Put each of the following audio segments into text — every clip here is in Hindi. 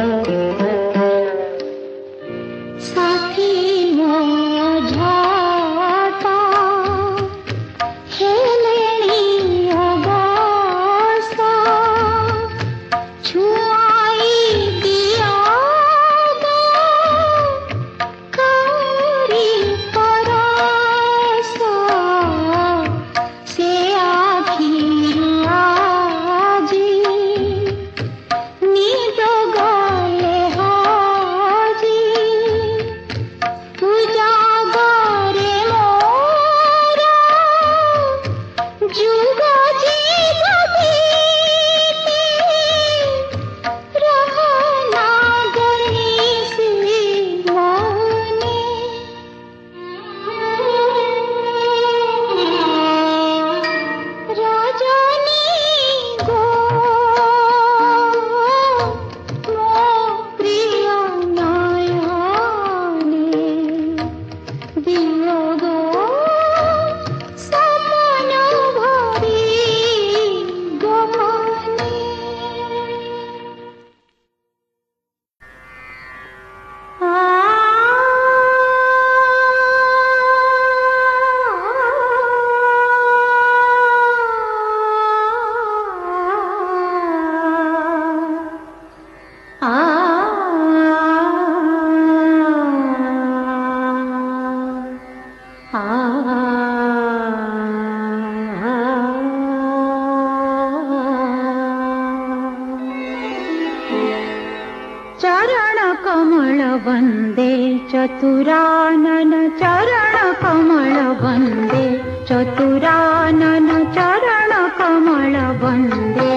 वन्दे चतुरानन चरण कमल वन्दे चतुरानन चरण कमल वन्दे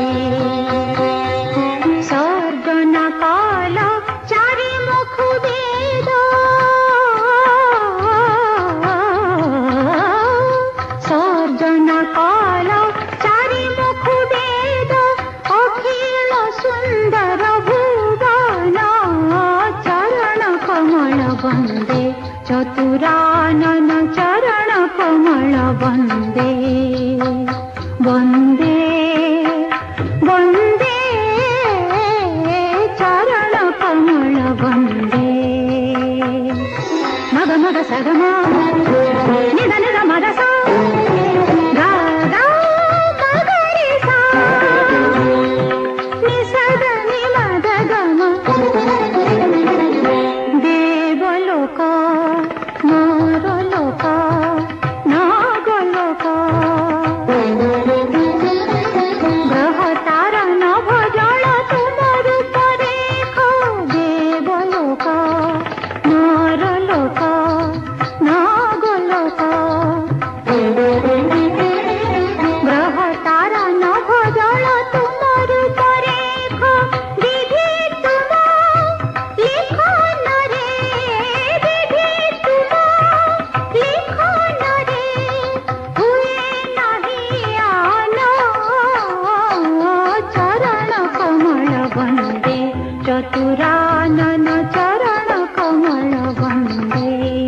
सर्गन काल चारि मुख वेद सर्गन काल चारि मुख वेद अखिल सुंदर भुवन चरण कमल वन्दे चतुरानन चरण कमल वन्दे वन्दे वन्दे चरण कमल वन्दे मग मग सगम निद निद मद सा गा गा मगरि सा नि सद नि मद गम देवलोक नरलोक नागलोक ग्रह तारा नभ जल तुम रूप रेख देवलोक नरलोक नागलोक ग्रह तारा नभ जल तुम रूप रेख विधि तुम लिखन रे विधि तुम लिखन रे हुए नहीं आन चरण कमल वन्दे चतुरानन चरण कमल वन्दे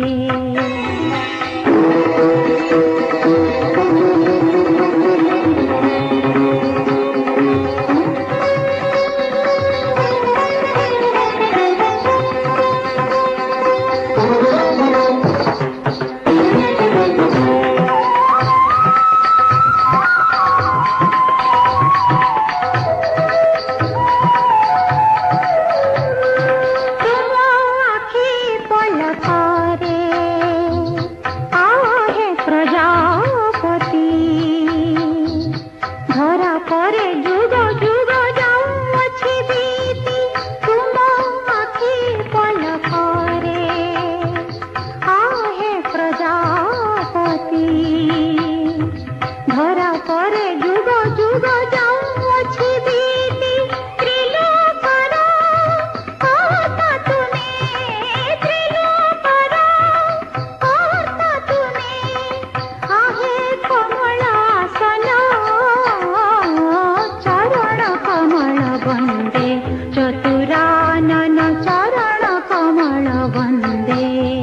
चतुरानन चरण कमल वन्दे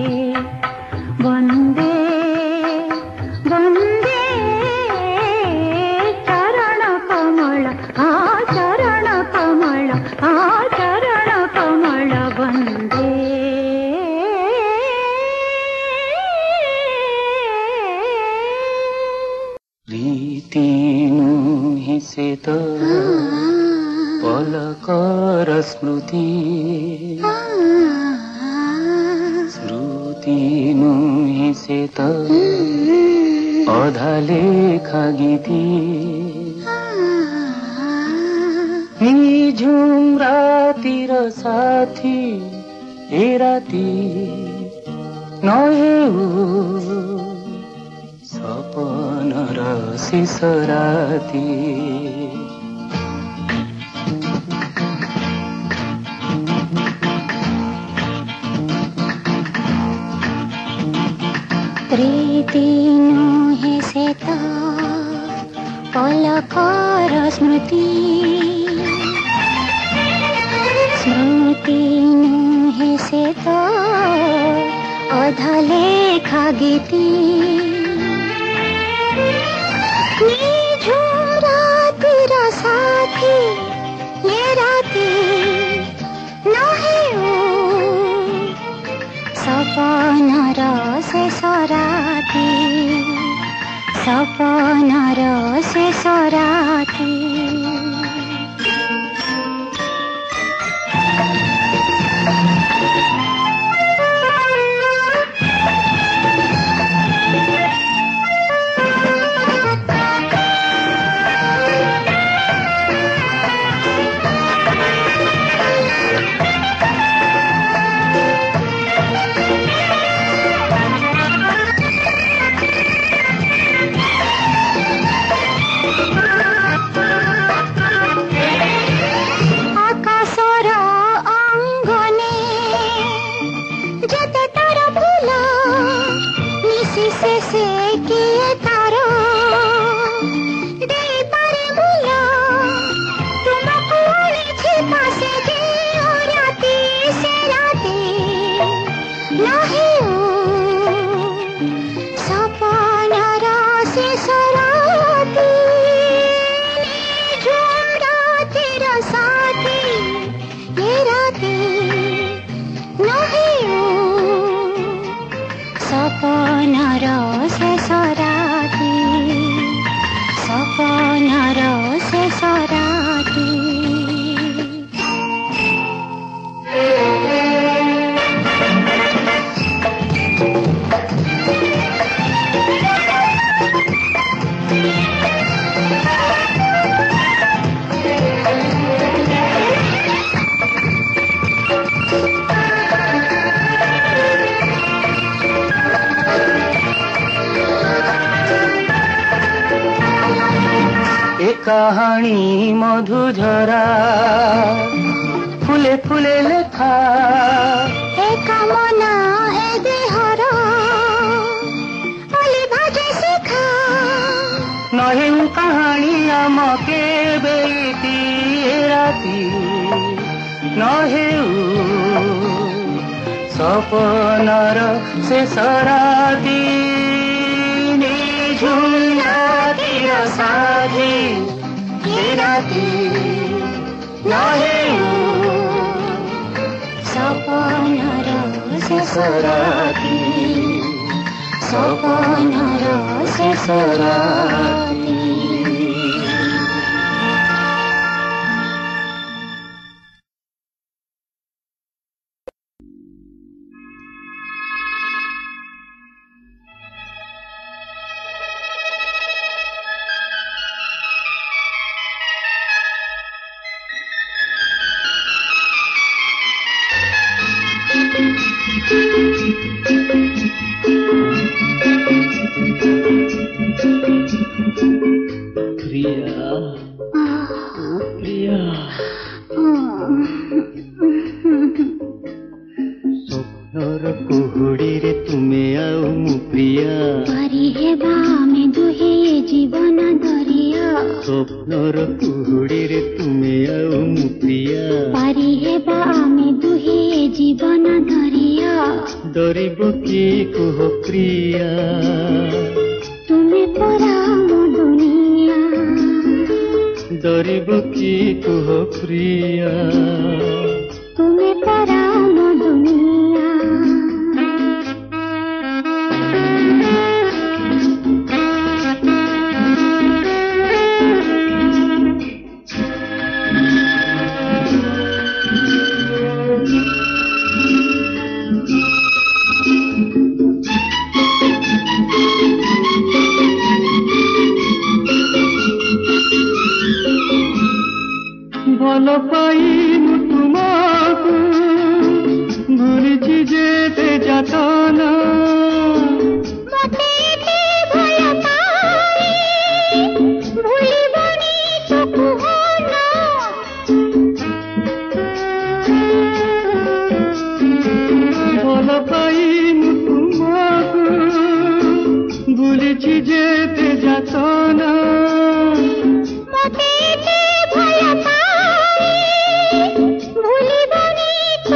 वन्दे वन्दे चरण कमल चरण कमल चरण कमल स्मृति श्रुति नुहे से त अधा लेखा गीती निझुम राति र साथी ए राति नहेऊ सपन र शेष राति प्रीति नुहे से त पलकर स्मृति स्मृति नुहे से त अधा लेखा गीती निझुम राति र साथी ये राति नहेऊ सपन र शेष राति सपन र शेष राति कहानी मधुझरा फुले फुले लेखा ए कामना ए देहर अली भाजे शिखा नहेऊ कहानी आम के बेटी राती नहेऊ सपनर शेष राति निझुम राति र साथी राति नहेऊ सपन र शेष राति सपन र शेष राति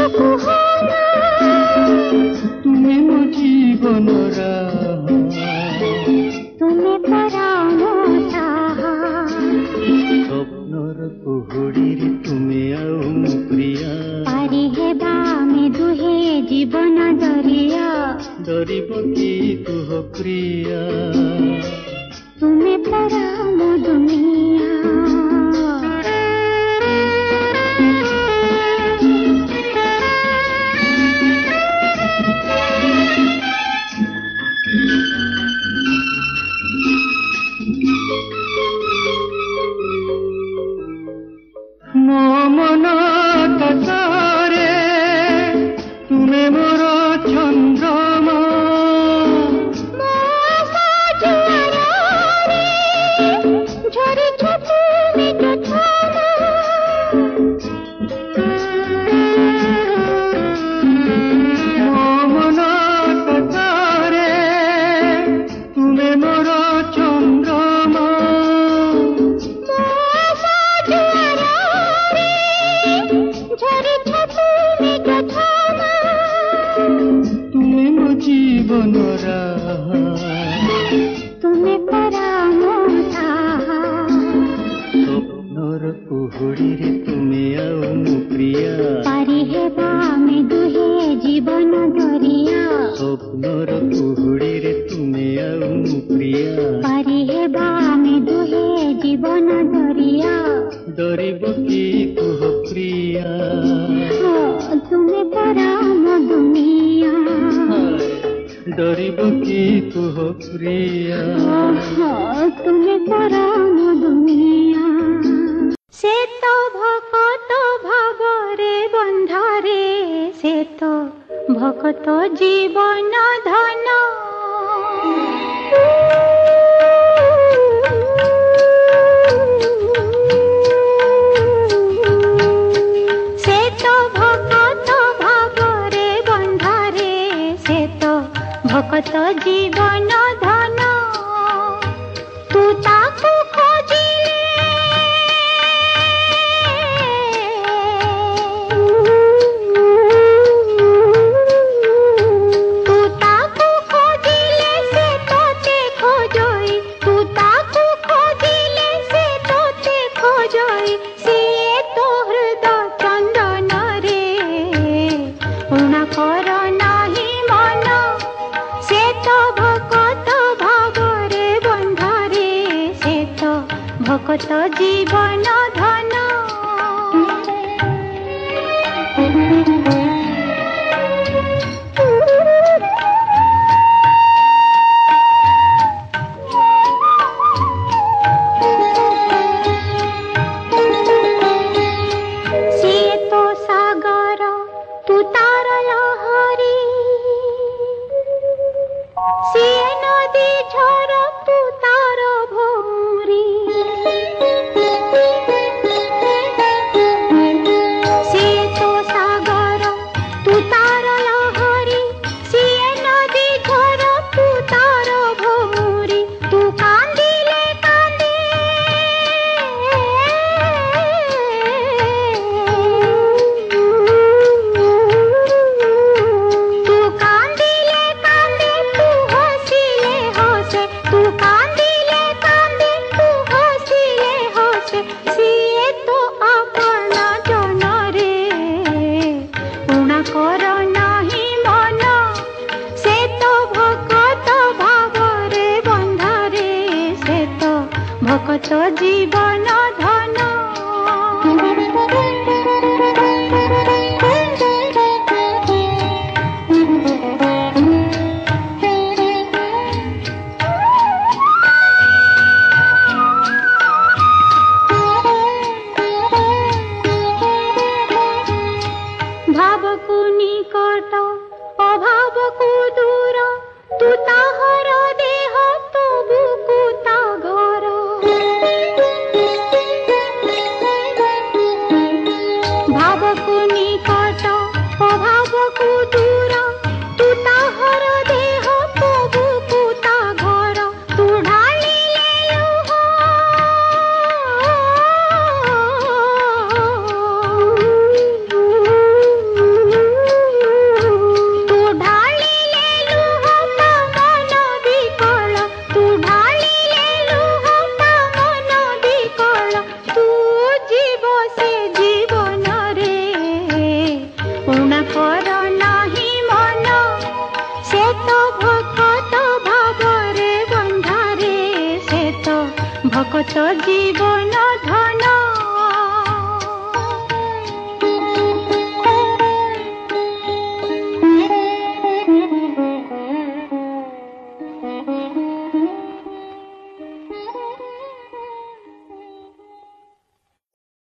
तुमे मो जीवन तुमे परामो साहा स्वप्नर कुहुड़ी तुमे आउ प्रिया पारी हेबा में दुहे जीवन दरिया डरिब कि कुह प्रिया तुमे परामो दुनिया मो मन तरे तुमे मोर चंद्रमा जीवन तुमे परामो साहा स्वप्नर कुहुड़ी तुमे आउ प्रिया पारी हेबा में दुहे जीवन दरिया स्वप्नर कुहुड़ी तुमे आउ प्रिया पारी हेबा में दुहे जीवन दरिया डरिब कि कुह प्रिया तुमे परामो दुनिया डरिब कि कुह प्रिया तुमे परामो दुनिया से तो भकत भावरे बंधारे से तो भकत जीवन धन से तो भकत भावरे बंधारे से तो भकत जीवन धन तू ताकू खोजिले से तोते खोजोई तू ताकू खोजिले से तोते खोजोई सिए तो हृदय चंदन रे उना कर नाही मन से तो भकत भावरे बंधारे से तो भकत जीवन धन सिए तो सागर तू तार लहरी सिए नदी झर तू तार भौरी सिए तो सागर तू तार लहरी सिए नदी झर तू तार भौरी तू कांदिले कांदे तू कांदिले कांदे तू हसिले हसे तू कांदिले कांदे तू हसिले हसे सिए तो अपना जन रे उना कर नाही मन से तो भकत भावरे बंधारे से तो भकत जीवन धन भावकु निकट अभावकु दूर तू ताहर देह तबुकु ता घर भावकु निकट अभावकु दूर तू ताहर देह तबुकु ता घर तू ढालिले लुह ভকত জীবন ধন